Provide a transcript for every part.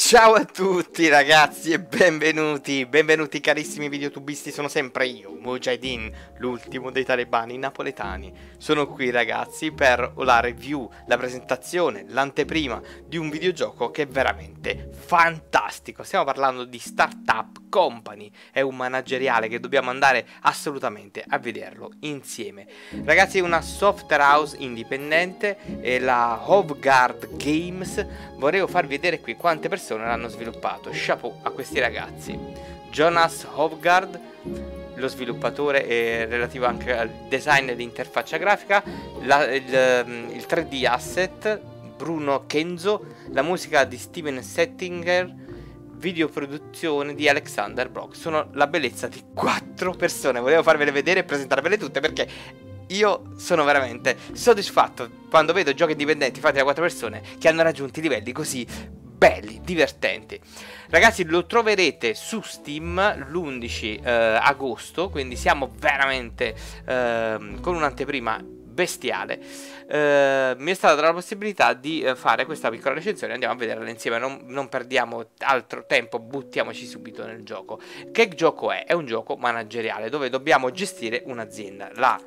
Ciao a tutti ragazzi e benvenuti carissimi videotubisti, sono sempre io, Mujahideen, l'ultimo dei talebani napoletani. Sono qui ragazzi per la review, la presentazione, l'anteprima di un videogioco che è veramente fantastico. Stiamo parlando di Startup Company, è un manageriale che dobbiamo andare assolutamente a vederlo insieme. Ragazzi, è una software house indipendente, è la Hovguard Games. Vorrei farvi vedere qui quante persone l'hanno sviluppato. Chapeau a questi ragazzi. Jonas Hovguard, lo sviluppatore, è relativo anche al design e all'interfaccia grafica, il 3D asset, Bruno Kenzo, la musica di Steven Settinger, videoproduzione di Alexander Brock. Sono la bellezza di 4 persone. Volevo farvele vedere e presentarvele tutte perché io sono veramente soddisfatto quando vedo giochi indipendenti fatti da 4 persone che hanno raggiunto livelli così belli, divertenti. Ragazzi, lo troverete su Steam l'11 agosto, quindi siamo veramente con un'anteprima bestiale. Mi è stata data la possibilità di fare questa piccola recensione. Andiamo a vederla insieme, non perdiamo altro tempo, buttiamoci subito nel gioco. Che gioco è? È un gioco manageriale dove dobbiamo gestire un'azienda, la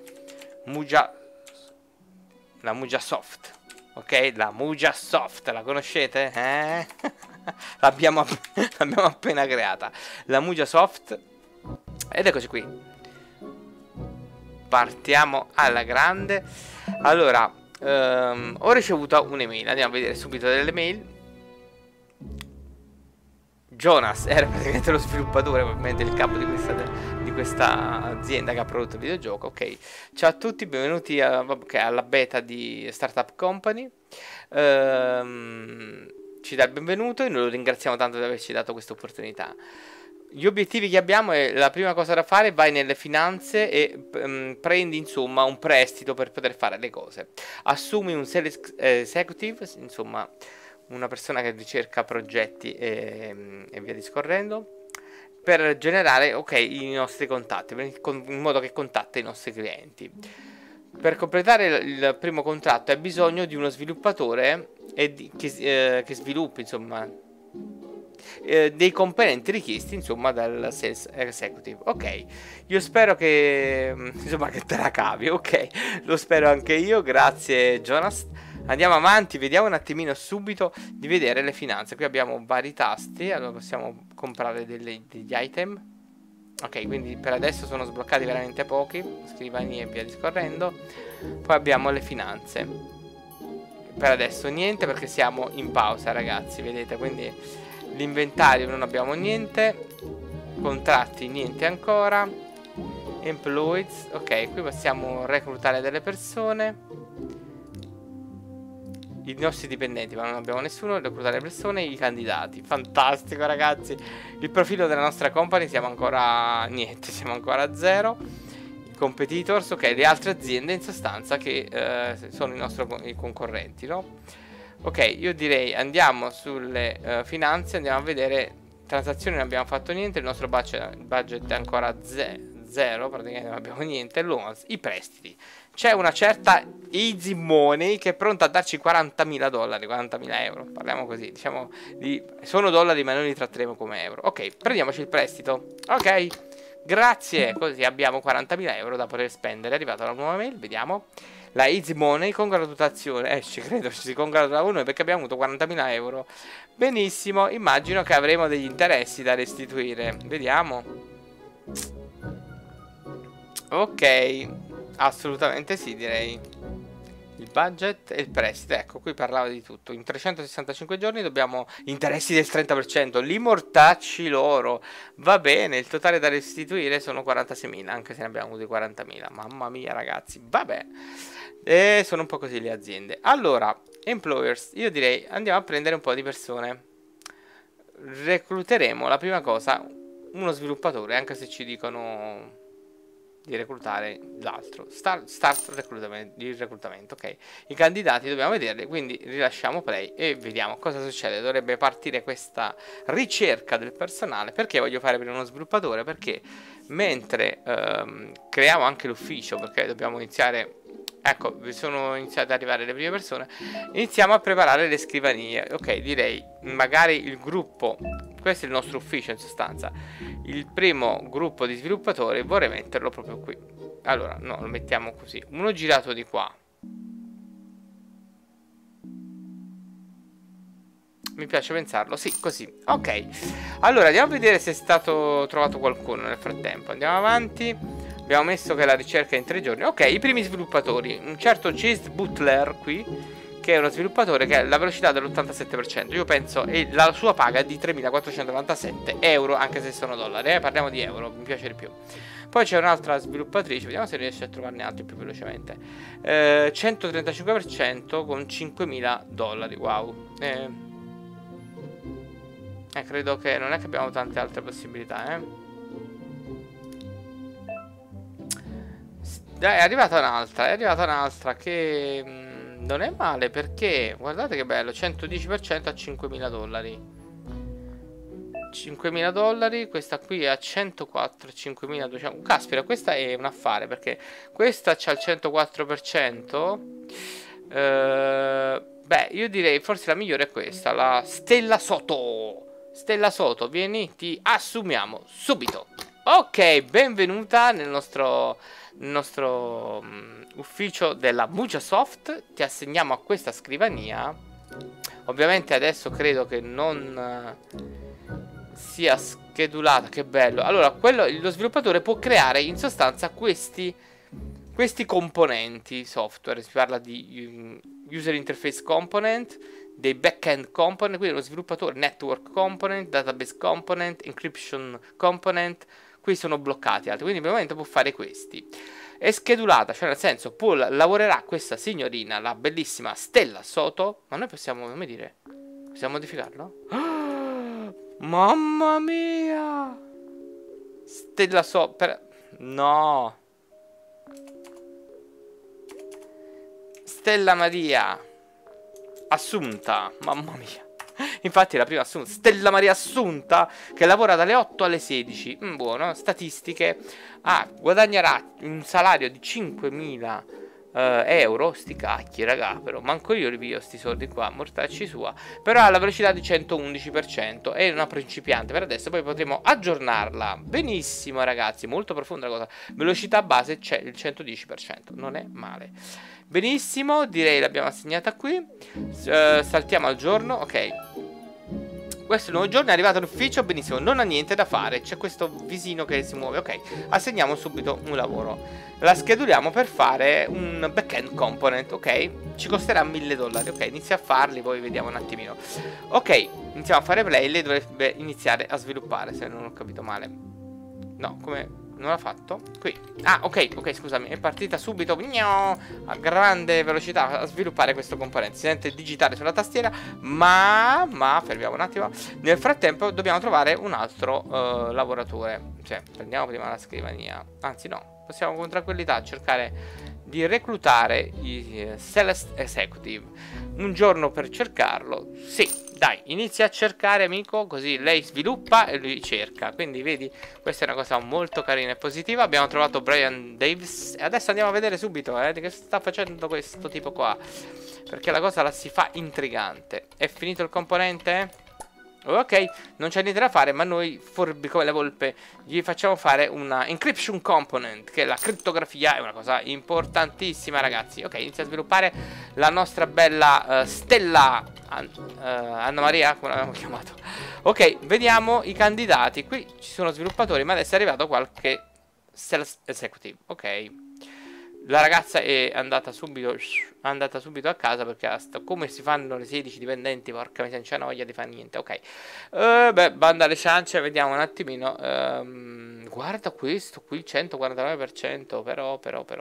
Mujasoft. Ok, la Mujasoft, la conoscete? L'abbiamo appena creata, la Mujasoft, ed eccoci qui. Partiamo alla grande. Allora, ho ricevuto un'email, andiamo a vedere subito delle mail. Jonas era praticamente lo sviluppatore, probabilmente il capo di questa azienda che ha prodotto il videogioco. Ok, ciao a tutti, benvenuti alla beta di Startup Company. Ci dà il benvenuto e noi lo ringraziamo tanto di averci dato questa opportunità. Gli obiettivi che abbiamo è, la prima cosa da fare, vai nelle finanze e prendi insomma un prestito per poter fare le cose. Assumi un sales executive, insomma una persona che ricerca progetti e via discorrendo, per generare i nostri contatti, in modo che contatta i nostri clienti. Per completare il primo contratto hai bisogno di uno sviluppatore che sviluppi insomma dei componenti richiesti insomma dal sales executive. Ok, io spero che insomma che te la cavi. Ok, lo spero anche io, grazie Jonas. Andiamo avanti, vediamo un attimino subito di vedere le finanze. Qui abbiamo vari tasti, allora possiamo comprare degli item. Ok, quindi per adesso sono sbloccati veramente pochi, scrivanie e via discorrendo. Poi abbiamo le finanze. Per adesso niente perché siamo in pausa ragazzi, vedete, quindi l'inventario non abbiamo niente, contratti niente ancora, employees, ok, qui possiamo reclutare delle persone, i nostri dipendenti, ma non abbiamo nessuno, reclutare persone, i candidati, fantastico ragazzi. Il profilo della nostra company siamo ancora niente, siamo ancora a 0. I competitors, ok, le altre aziende in sostanza che sono i concorrenti, no? Ok, io direi andiamo sulle finanze, andiamo a vedere transazioni, non abbiamo fatto niente, il nostro budget è ancora 0, praticamente non abbiamo niente, loans, i prestiti. C'è una certa Easy Money che è pronta a darci $40.000, 40.000 euro, parliamo così, diciamo, sono dollari ma noi li tratteremo come euro. Ok, prendiamoci il prestito, ok, grazie, così abbiamo 40.000 euro da poter spendere. È arrivata la nuova mail, vediamo. La Easy Money, congratulazione, ci credo, ci si congratula con noi perché abbiamo avuto 40.000 euro. Benissimo, immagino che avremo degli interessi da restituire, vediamo. Ok, assolutamente sì, direi. Il budget e il prestito, ecco, qui parlava di tutto. In 365 giorni dobbiamo interessi del 30%, li mortacci loro. Va bene, il totale da restituire sono 46.000, anche se ne abbiamo avuti 40.000. Mamma mia ragazzi, vabbè. E sono un po' così le aziende. Allora, employers, io direi andiamo a prendere un po' di persone. Recluteremo, la prima cosa, uno sviluppatore, anche se ci dicono di reclutare l'altro. Start reclutamento, ok. I candidati dobbiamo vederli, quindi rilasciamo play e vediamo cosa succede. Dovrebbe partire questa ricerca del personale. Perché voglio fare per uno sviluppatore? Perché mentre creiamo anche l'ufficio, perché dobbiamo iniziare Ecco, sono iniziate ad arrivare le prime persone. Iniziamo a preparare le scrivanie. Ok, direi magari il gruppo. Questo è il nostro ufficio in sostanza. Il primo gruppo di sviluppatori vorrei metterlo proprio qui. Allora, no, lo mettiamo così. Uno girato di qua. Mi piace pensarlo, sì, così. Ok, allora andiamo a vedere se è stato trovato qualcuno nel frattempo. Andiamo avanti. Abbiamo messo che la ricerca è in 3 giorni. Ok, i primi sviluppatori. Un certo Chase Butler qui, che è uno sviluppatore che ha la velocità dell'87%. Io penso, e la sua paga è di 3.497 euro, anche se sono dollari. Parliamo di euro, mi piace di più. Poi c'è un'altra sviluppatrice, vediamo se riesce a trovarne altri più velocemente. 135% con 5.000 dollari, wow. Credo che non è che abbiamo tante altre possibilità, È arrivata un'altra che non è male perché, guardate che bello, 110% a 5.000 dollari. 5.000 dollari, questa qui è a 104, 5.200. Caspita, questa è un affare perché questa c'ha il 104%. Beh, io direi forse la migliore è questa, la Stella Soto. Stella Soto, vieni, ti assumiamo subito. Ok, benvenuta nel nostro ufficio della Mujasoft. Ti assegniamo a questa scrivania. Ovviamente adesso credo che non sia schedulata. Che bello. Allora, lo sviluppatore può creare in sostanza questi componenti software. Si parla di user interface component, dei backend component, quindi lo sviluppatore network component, database component, encryption component. Qui sono bloccati altri, quindi per il momento può fare questi. È schedulata, cioè nel senso lavorerà questa signorina, la bellissima Stella Soto. Ma noi possiamo, come dire, possiamo modificarlo? Mamma mia! Stella Soto, no! Stella Maria Assunta, mamma mia. Infatti la prima assunta, Stella Maria Assunta, che lavora dalle 8 alle 16. Buono, statistiche. Guadagnerà un salario di 5.000 euro. Sti cacchi, raga, però manco io li piglio sti soldi qua, mortacci sua. Però ha la velocità di 111%. È una principiante per adesso, poi potremo aggiornarla. Benissimo, ragazzi, molto profonda la cosa. Velocità base c'è il 110%, non è male. Benissimo, direi l'abbiamo assegnata qui. Saltiamo al giorno, ok. Questo è il nuovo giorno, è arrivato all'ufficio, benissimo, non ha niente da fare. C'è questo visino che si muove, ok. Assegniamo subito un lavoro. La scheduliamo per fare un backend component, ok. Ci costerà 1.000 dollari, ok. Inizia a farli, poi vediamo un attimino. Ok, iniziamo a fare play, lei dovrebbe iniziare a sviluppare, se non ho capito male. No, come... non l'ha fatto? Qui. Ok, scusami. È partita subito a grande velocità a sviluppare questo componente. Si sente digitare sulla tastiera. Ma fermiamo un attimo. Nel frattempo dobbiamo trovare un altro lavoratore. Cioè, prendiamo prima la scrivania. Anzi no, possiamo con tranquillità cercare di reclutare i Celeste Executive. Un giorno per cercarlo. Sì, dai, inizia a cercare, amico, così lei sviluppa e lui cerca. Quindi vedi, questa è una cosa molto carina e positiva. Abbiamo trovato Brian Davis e adesso andiamo a vedere subito di che sta facendo questo tipo qua, perché la cosa la si fa intrigante. È finito il componente? Ok, non c'è niente da fare, ma noi, furbi come le volpe, gli facciamo fare una encryption component, che la crittografia è una cosa importantissima, ragazzi. Ok, inizia a sviluppare la nostra bella Stella Anna Maria, come l'abbiamo chiamato. Ok, vediamo i candidati. Qui ci sono sviluppatori, ma adesso è arrivato qualche sales executive. Ok, la ragazza è andata subito a casa perché come si fanno le 16 dipendenti, porca miseria, non c'è noia di fare niente. Ok, beh, banda alle ciance, vediamo un attimino. Guarda questo qui, 149%, però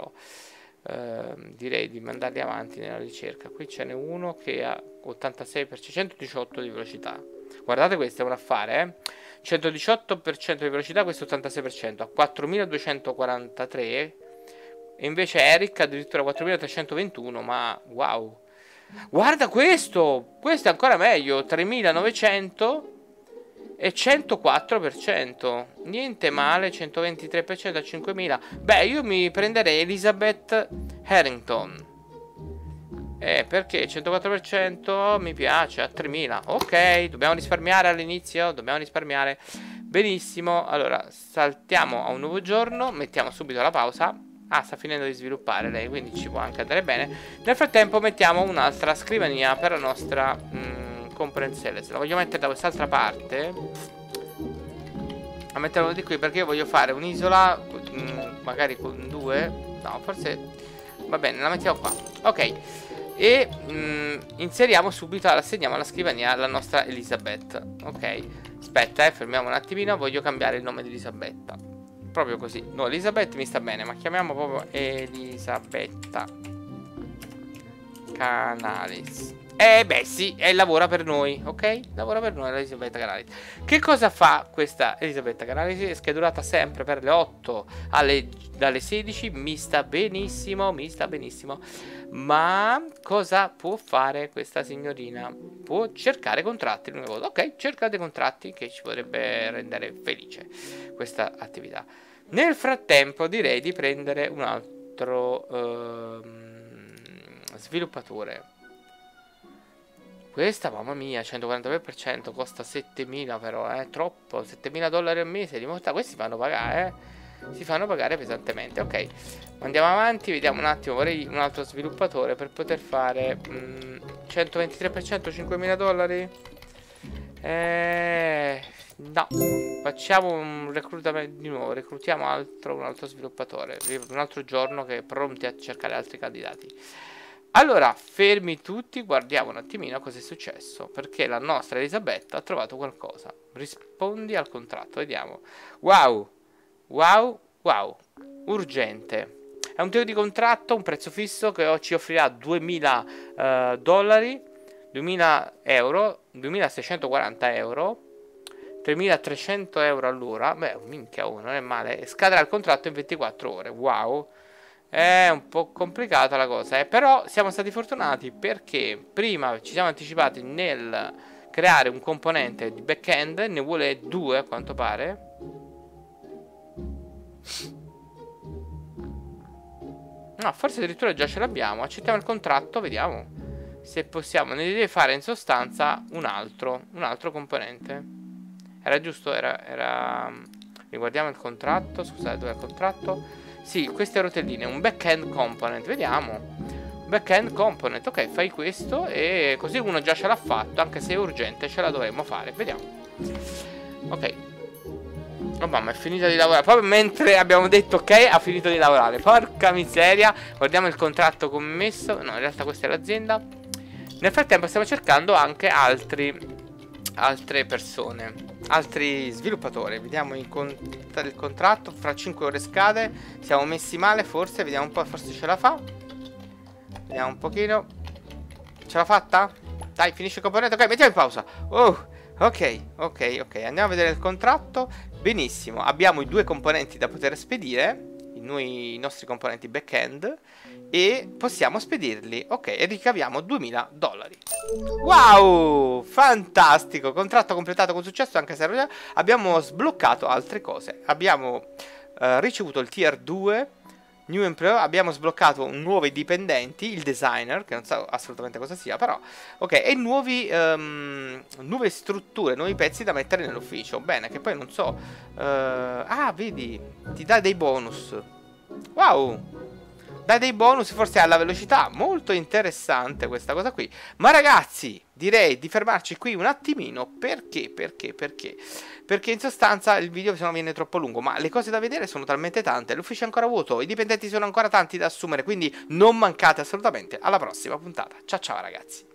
direi di mandarli avanti nella ricerca. Qui ce n'è uno che ha 86%, 118 di velocità. Guardate, questo è un affare, 118% di velocità, questo 86%, a 4.243. E invece Eric addirittura 4.321, ma wow. Guarda questo! Questo è ancora meglio, 3.900 e 104%. Niente male, 123% a 5.000. Beh, io mi prenderei Elizabeth Harrington. Perché 104% mi piace a 3000. Ok, dobbiamo risparmiare all'inizio. Dobbiamo risparmiare. Benissimo. Allora, saltiamo a un nuovo giorno. Mettiamo subito la pausa. Ah, sta finendo di sviluppare lei, quindi ci può anche andare bene. Nel frattempo mettiamo un'altra scrivania per la nostra component sales. La voglio mettere da quest'altra parte. A metterlo di qui perché io voglio fare un'isola magari con due. No, forse va bene, la mettiamo qua. Ok. E inseriamo subito, assegniamo alla scrivania la nostra Elisabetta. Ok. Aspetta, fermiamo un attimino. Voglio cambiare il nome di Elisabetta. Proprio così. No, Elisabetta mi sta bene, ma chiamiamo proprio Elisabetta Canalis. Beh sì, lavora per noi, ok? Lavora per noi Elisabetta Canalis. Che cosa fa questa Elisabetta Canalis? È schedulata sempre per le 8 dalle 16. Mi sta benissimo, mi sta benissimo. Ma cosa può fare questa signorina? Può cercare contratti, l'unica cosa. Ok, cerca dei contratti che ci potrebbe rendere felice questa attività. Nel frattempo direi di prendere un altro sviluppatore. Questa, mamma mia, 143% costa 7000 però, troppo, 7000 dollari al mese, questi fanno pagare, si fanno pagare pesantemente. Ok, andiamo avanti, vediamo un attimo, vorrei un altro sviluppatore per poter fare 123%, 5000 dollari. No, facciamo un reclutamento di nuovo, reclutiamo un altro sviluppatore, un altro giorno che è pronti a cercare altri candidati. Allora, fermi tutti, guardiamo un attimino cosa è successo, perché la nostra Elisabetta ha trovato qualcosa. Rispondi al contratto, vediamo. Wow, wow, wow, urgente. È un tipo di contratto, un prezzo fisso che ci offrirà 2000 dollari, 2000 euro, 2640 euro, 3300 euro all'ora. Beh, minchia, non è male. Scadrà il contratto in 24 ore, wow. È un po' complicata la cosa, però siamo stati fortunati perché prima ci siamo anticipati nel creare un componente di back-end, ne vuole 2 a quanto pare. No, forse addirittura già ce l'abbiamo. Accettiamo il contratto, vediamo se possiamo. Ne deve fare in sostanza un altro componente. Era giusto? Riguardiamo il contratto. Scusate, dov'è il contratto? Sì, queste rotelline, un back-end component, vediamo. Back-end component, ok, fai questo e così uno già ce l'ha fatto, anche se è urgente, ce la dovremmo fare, vediamo. Ok. Oh mamma, è finita di lavorare, proprio mentre abbiamo detto ok, ha finito di lavorare, porca miseria. Guardiamo il contratto commesso, no, in realtà questa è l'azienda. Nel frattempo stiamo cercando anche altre persone, altri sviluppatori. Vediamo il contratto. Fra 5 ore scade. Siamo messi male forse. Vediamo un po', forse ce la fa. Vediamo un pochino. Ce l'ha fatta? Dai, finisce il componente. Ok, mettiamo in pausa. Oh, ok. Andiamo a vedere il contratto. Benissimo, abbiamo i 2 componenti da poter spedire, i nostri componenti back-end, e possiamo spedirli. Ok, e ricaviamo 2000 dollari. Wow, fantastico, contratto completato con successo, anche se abbiamo sbloccato altre cose. Abbiamo ricevuto il tier 2 New Employee, abbiamo sbloccato nuovi dipendenti, il designer, che non so assolutamente cosa sia, però ok, e nuove strutture, nuovi pezzi da mettere nell'ufficio. Bene, che poi non so. Ah, vedi, ti dà dei bonus. Wow, dà dei bonus forse alla velocità. Molto interessante questa cosa qui. Ma ragazzi, direi di fermarci qui un attimino. Perché? Perché in sostanza il video se no viene troppo lungo. Ma le cose da vedere sono talmente tante. L'ufficio è ancora vuoto, i dipendenti sono ancora tanti da assumere. Quindi non mancate assolutamente alla prossima puntata. Ciao ciao ragazzi.